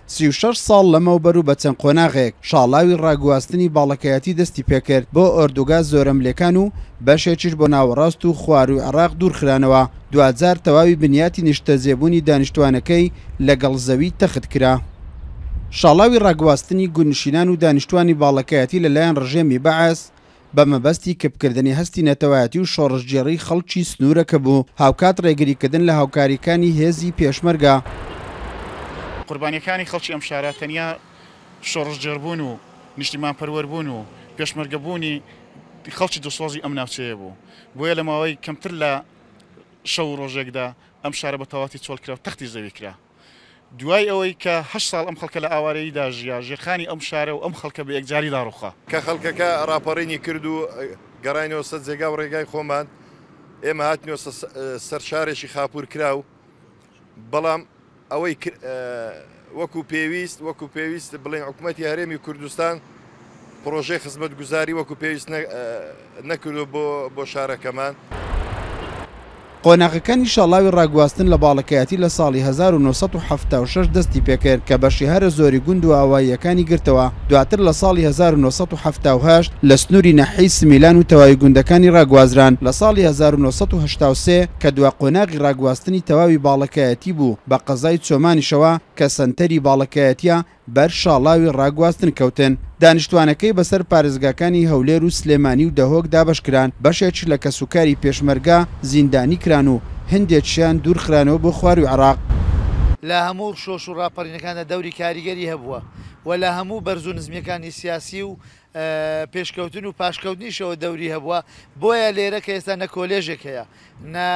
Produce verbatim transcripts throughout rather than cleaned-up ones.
سی و شەش ساڵ لەمەوبەر و بە چەند قۆناغێک شاڵاوی ڕاگواستنی باڵەکایەتی دەستی پێکرد بۆ ئۆردوگا زۆرەملەکان و بەشێکیش بۆ ناوەڕاست و خواروی عێراق دوورخرانەوە. دوجار تەواوی بنیاتی نیشتە زێبوونی دانیشتوانەکەی لەگەڵ زەوی تەخت کرا. شاڵاوی ڕاگواستنی گونشینان و دانیشتوانی باڵەکایەتی لەلایەن ڕژێمی بەعەس بە مەبەستی کەپکردنی هەستی نەتەوایەتی و شۆڕشجێڕی خەڵکی سنوورەکە بوو، هاوکات ڕێگریکردن لە هاوکاریەکانی هێزی پێشمەرگە. قوربانیەکانی خەڵکی ئەم شارە تەنیا شۆڕشجێڕبوون و نیشتیمان پەروەربوون و پێشمەرگەبوونی خەڵکی دڵسۆزی ئەم ناوچەیە بوو. بۆیە لە ماوەی کەمتر لە شەو ڕۆژێکدا ئەم شارە بە تەواتی چۆڵکرا و تەختی زەوی کرا. دوای ئەوەی کە هەشت ساڵ ئەم خەڵکە لە ئاوارەییدا ژیا، ژێرخانی ئەم شارە و ئەم خەڵکە بە یەکجاری داڕوخا کە خەڵکەکە ڕاپەڕینی کرد و گەڕینەوە سەر جێگا و ڕێگای خۆمان. ئێمە هاتنەوە سەر شارێکی خاپور کراو، بەڵام ئەوەی وەکو پێویست وەکو پێویست بڵێن حکوومەتی هەرێمی کوردستان پرۆژەی خزمەتگوزاری وەکو پێویست نەکردو بۆ شارەکەمان. قۆناغەکانی شاڵاوی ڕاگواستن لە باڵەکایەتی لە ساڵی هەزار و نۆ سەد و هەفتاد و شەش دەستی پێکرد کە بەشی هەرە زۆری گوند و ئاواییەکانی گرتەوە. دواتر لە ساڵی هەزار و نۆ سەد و هەفتاد و هەشت لە سنووری نەحەی سمیلان و تەواوی گوندەکانی ڕاگوازران. لە ساڵی هەزار و نۆ سەد و هەشتا و سێ کە دوا قۆناغی ڕاگواستنی تەواوی باڵەکایەتی بوو بە قەزای چۆمانیشەوە کە سەنتەری باڵەکایەتیە بەر شاڵاوی ڕاگواستن کەوتن. دانیشتوانەکەی بەسەر پارێزگاکانی هەولێر و سلێمانی و دەهۆک دابشکران، بەشێکی لە کەسوکاری پێشمەرگا زیندانی کران و هەندێکیان دوورخرانەوە بۆ خواروی عێراق. لە هەموو شۆش و ڕاپەڕینەکانە دەوری کاریگەری هەبووە و لە هەموو بەرز و نزمیەکانی سیاسی و پێشکەوتن و پاشکەوتنیشەوە دەوری هەبووە. بۆیە لێرە کە ئێستا نە کۆلێژێک هەیە، نە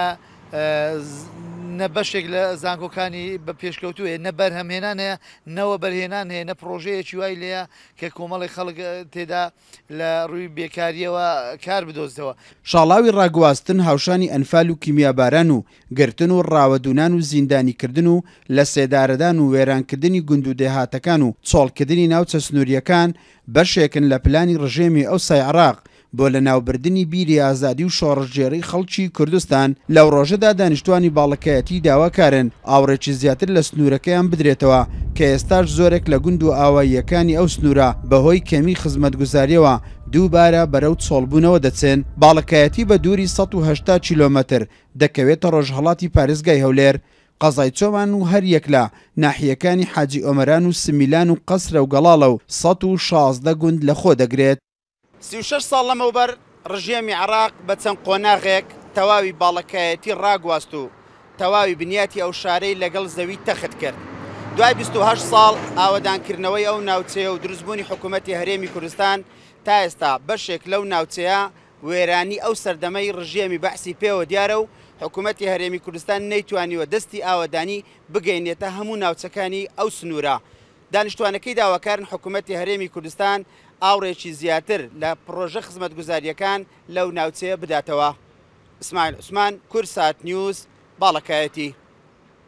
نە بەشێک لە زانکۆکانی بە پێشکەوتو هەیە، نە بەرهەمهێنان هەیە، نەوە بەرهێنان هەیە، نە پرۆژەیەکی وای لەیە کە کۆمەڵی خەڵک تێدا لە ڕووی بێکاریەوە کار بدۆزتەوە. شاڵاوی ڕاگواستن هاوشانی ئەنفال و کیمیاباران و گرتن و ڕاوەدونان و زیندانیکردن و لە سێدارەدان و وێرانکردنی گوند و دێهاتەکان و چۆڵکردنی ناوچە سنووریەکان بەشێکن لە پلانی ڕژێمی ئەوسای عێراق بۆ لە ناوبردننی بیری ئازادی و شۆڕژێڕی خەڵکی کوردستان. لەو ڕۆژەدا دانیشتوانی باڵەکایەتی داواکارن ئاوڕێکی زیاتر لە سنوورەکەیان بدرێتەوە کە ئێستاش زۆرێک لە گوند و ئاواییەکانی ئەو سنوورە بەهۆی کەمی خزمەتگوزاریەوە دووبارە بەرەو چۆڵبوونەوە دەچێن. باڵەکایەتی بە دووری سەد و هەشتا کیلۆمەتر دەکەوێتە ڕۆژهەڵاتی پارێزگای هەولێر. قەزای چۆمان و هەر یەک لە ناحیەکانی حاجی ئۆمەران و سمیلان و قەسرە و گەڵاڵە و سەد و شازدە گوند لە خۆ دەگرێت. سی و شەش ساڵ لەمەوبەر ڕژێمی عێراق بە چەند قۆناغێک تەواوی باڵەکایەتی ڕاگواست و تەواوی بنیاتی ئەو شارەی لەگەڵ زەوی تەخت کرد. دوای بیست و هەشت ساڵ ئاوەدانکردنەوەی ئەو ناوچەیە و دروستبوونی حکوومەتی هەرێمی کوردستان تا ئێستا بەشێک لەو ناوچەیە وێرانی ئەو سەردەمەی ڕژێمی بەعسی پێوە دیارە و حکوومەتی هەرێمی کوردستان نەیتوانیوە دەستی ئاوەدانی بگەینێتە هەموو ناوچەکانی ئەو سنوورە. دانیشتوانەکەی داواکارن حکوومەتی هەرێمی کوردستان ئاوڕێکی زیاتر لە پرۆژە خزمەتگوزاریەکان لەو ناوچەیە بداتەوە. ئیسماعیل عوسمان، کورسات نیوز، باڵەکایەتی.